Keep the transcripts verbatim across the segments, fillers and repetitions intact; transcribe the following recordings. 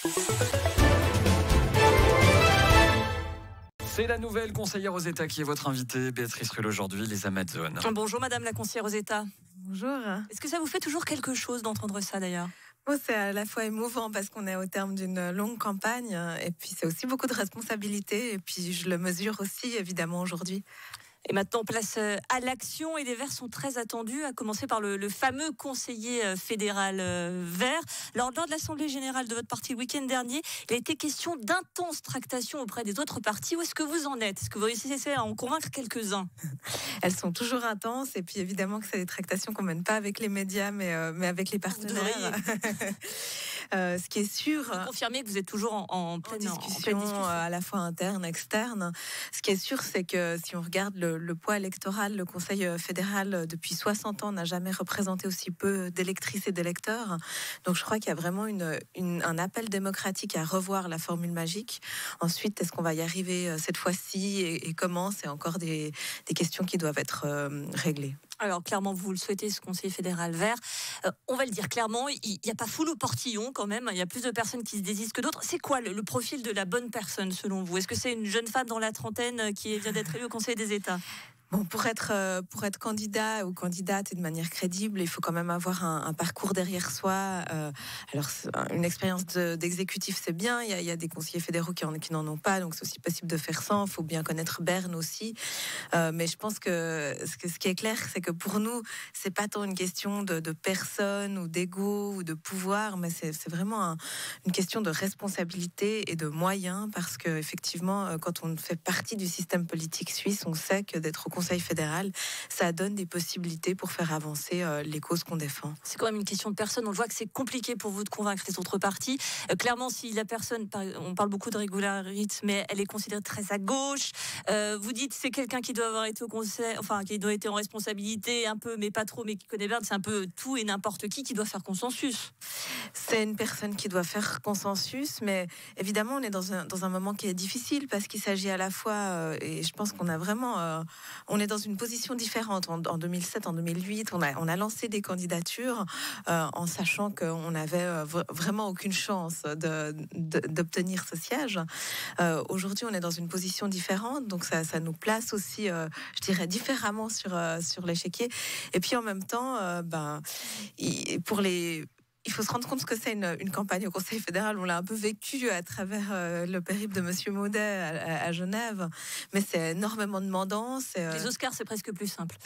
C'est la nouvelle conseillère aux États qui est votre invitée, Béatrice Rulle aujourd'hui, les Amazones. Bonjour Madame la conseillère aux États. Bonjour. Est-ce que ça vous fait toujours quelque chose d'entendre ça d'ailleurs ? Oh, c'est à la fois émouvant parce qu'on est au terme d'une longue campagne et puis c'est aussi beaucoup de responsabilités et puis je le mesure aussi évidemment aujourd'hui. Et maintenant, place à l'action et les Verts sont très attendus, à commencer par le, le fameux conseiller fédéral Vert. Lors, lors de l'Assemblée générale de votre parti le week-end dernier, il a été question d'intenses tractations auprès des autres partis. Où est-ce que vous en êtes ? Est-ce que vous réussissez à en convaincre quelques-uns ? Elles sont toujours intenses et puis évidemment que c'est des tractations qu'on mène pas avec les médias mais, euh, mais avec les partenaires. euh, ce qui est sûr... Vous confirmez que vous êtes toujours en, en, pleine, en, discussion, en pleine discussion à la fois interne, externe. Ce qui est sûr, c'est que si on regarde le, le poids électoral, le Conseil fédéral, depuis soixante ans, n'a jamais représenté aussi peu d'électrices et d'électeurs. Donc je crois qu'il y a vraiment une, une, un appel démocratique à revoir la formule magique. Ensuite, est-ce qu'on va y arriver cette fois-ci et, et comment ? C'est encore des, des questions qui doivent être euh, réglées. Alors clairement, vous le souhaitez, ce Conseil fédéral Vert. Euh, on va le dire clairement, il n'y a pas foule au portillon quand même. Il y a plus de personnes qui se désistent que d'autres. C'est quoi le, le profil de la bonne personne selon vous ? Est-ce que c'est une jeune femme dans la trentaine qui vient d'être élue au Conseil des États ? Bon, pour être euh, pour être candidat ou candidate et de manière crédible, il faut quand même avoir un, un parcours derrière soi. Euh, alors, une expérience de, d'exécutif, c'est bien. Il y, a, il y a des conseillers fédéraux qui, en, qui n'en ont pas, donc c'est aussi possible de faire sans. Il faut bien connaître Berne aussi. Euh, mais je pense que ce, que ce qui est clair, c'est que pour nous, c'est pas tant une question de, de personne ou d'ego ou de pouvoir, mais c'est, c'est vraiment un, une question de responsabilité et de moyens, parce que effectivement, quand on fait partie du système politique suisse, on sait que d'être au Conseil fédéral, ça donne des possibilités pour faire avancer euh, les causes qu'on défend. C'est quand même une question de personne. On voit que c'est compliqué pour vous de convaincre les autres partis. Euh, clairement, si la personne, on parle beaucoup de régularité, mais elle est considérée très à gauche. Euh, vous dites c'est quelqu'un qui doit avoir été au conseil, enfin qui doit être en responsabilité un peu, mais pas trop, mais qui connaît bien. C'est un peu tout et n'importe qui qui doit faire consensus. C'est une personne qui doit faire consensus, mais évidemment, on est dans un, dans un moment qui est difficile parce qu'il s'agit à la fois, euh, et je pense qu'on a vraiment, euh, on est dans une position différente. En, en deux mille sept, en deux mille huit, on a, on a lancé des candidatures euh, en sachant qu'on n'avait euh, vraiment aucune chance de, de, d'obtenir ce siège. Euh, aujourd'hui, on est dans une position différente, donc ça, ça nous place aussi, euh, je dirais, différemment sur, euh, sur l'échiquier. Et puis en même temps, euh, ben, il, pour les... Il faut se rendre compte que c'est une, une campagne au Conseil fédéral. On l'a un peu vécu à travers euh, le périple de Monsieur Maudet à, à, à Genève. Mais c'est énormément demandant. C'est, euh... Les Oscars, c'est presque plus simple.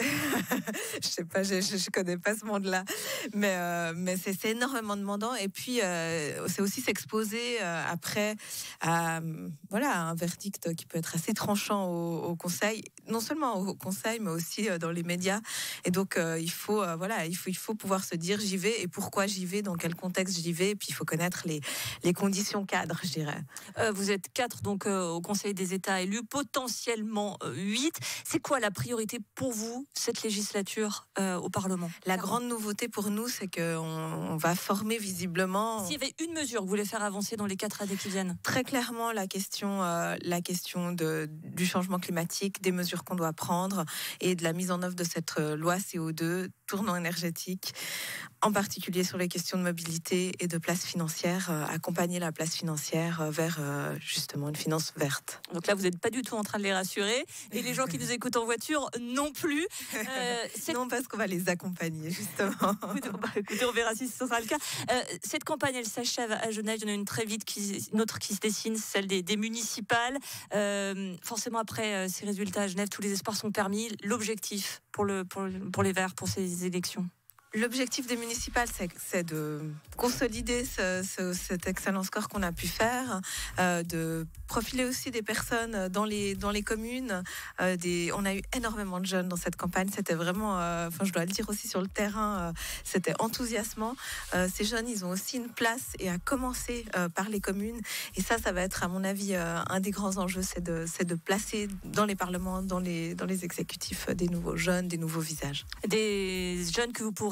Je sais pas, je, je, je connais pas ce monde-là. Mais, euh, mais c'est, c'est énormément demandant. Et puis, euh, c'est aussi s'exposer euh, après à, voilà, à un verdict qui peut être assez tranchant au, au Conseil. Non seulement au Conseil, mais aussi euh, dans les médias. Et donc, euh, il, faut, euh, voilà, il, faut, il faut pouvoir se dire j'y vais et pourquoi j'y vais, dans quel contexte j'y vais, et puis il faut connaître les, les conditions cadres, je dirais. Euh, vous êtes quatre donc euh, au Conseil des États élus, potentiellement euh, huit. C'est quoi la priorité pour vous, cette législature euh, au Parlement ? La grande nouveauté pour nous, c'est qu'on on va former visiblement... S'il y avait une mesure que vous voulez faire avancer dans les quatre années qui viennent ? Très clairement, la question, euh, la question de, du changement climatique, des mesures qu'on doit prendre et de la mise en œuvre de cette loi C O deux, tournant énergétique, en particulier sur les questions de mobilité et de place financière, euh, accompagner la place financière euh, vers euh, justement une finance verte. Donc là, vous n'êtes pas du tout en train de les rassurer, et les gens qui nous écoutent en voiture non plus. Euh, cette... Non, parce qu'on va les accompagner, justement. Écoutez, on verra si ce sera le cas. Euh, cette campagne, elle s'achève à Genève. Il y en a une très vite, qui, une autre qui se dessine, celle des, des municipales. Euh, forcément, après euh, ces résultats à Genève, tous les espoirs sont permis. L'objectif pour, le, pour, pour les Verts, pour ces élections ? L'objectif des municipales, c'est, c'est de consolider ce, ce, cet excellent score qu'on a pu faire, euh, de profiler aussi des personnes dans les, dans les communes. Euh, des, on a eu énormément de jeunes dans cette campagne. C'était vraiment, euh, enfin, je dois le dire aussi sur le terrain, euh, c'était enthousiasmant. Euh, ces jeunes, ils ont aussi une place et à commencer euh, par les communes. Et ça, ça va être, à mon avis, euh, un des grands enjeux, c'est de, c'est de placer dans les parlements, dans les, dans les exécutifs, des nouveaux jeunes, des nouveaux visages. Des jeunes que vous pourrez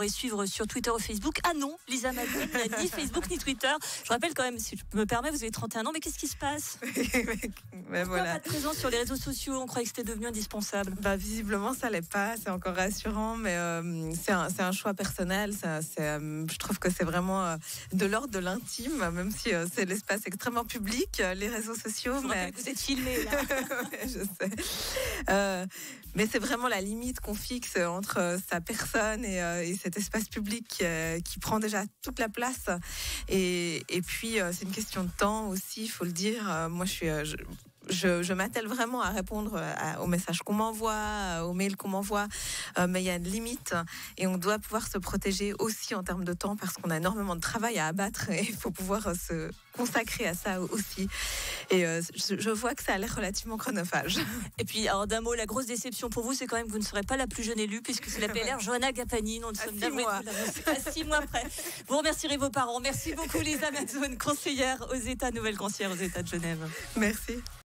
pourrez suivre sur Twitter ou Facebook. Ah non, Lisa Madeleine n'a ni Facebook ni Twitter. Je rappelle quand même, si je me permets, vous avez trente et un ans, mais qu'est-ce qui se passe? Mais Pourquoi voilà. pas de présence sur les réseaux sociaux? On croyait que c'était devenu indispensable. Bah, visiblement, ça l'est pas. C'est encore rassurant, mais euh, c'est un, c'est un choix personnel. Ça, c'est, euh, je trouve que c'est vraiment euh, de l'ordre de l'intime, même si euh, c'est l'espace extrêmement public, euh, les réseaux sociaux. Je vous mais rappelle que vous êtes filmé là. Ouais, je sais. Euh, mais c'est vraiment la limite qu'on fixe entre euh, sa personne et, euh, et cet espace public euh, qui prend déjà toute la place. Et, et puis, euh, c'est une question de temps aussi, il faut le dire. Euh, moi, je suis... Euh, je, Je, je m'attelle vraiment à répondre à, aux messages qu'on m'envoie, aux mails qu'on m'envoie, euh, mais il y a une limite et on doit pouvoir se protéger aussi en termes de temps parce qu'on a énormément de travail à abattre et il faut pouvoir euh, se consacrer à ça aussi. Et euh, je, je vois que ça a l'air relativement chronophage. Et puis, alors d'un mot, la grosse déception pour vous, c'est quand même que vous ne serez pas la plus jeune élue, puisque c'est la P L R Johanna Gapani. Nous À sommes six navrés de mois. vous l'annoncer. À six mois près. Vous remercierez vos parents. Merci beaucoup, Lisa Madeleine, conseillère aux États, nouvelle conseillère aux États de Genève. Merci.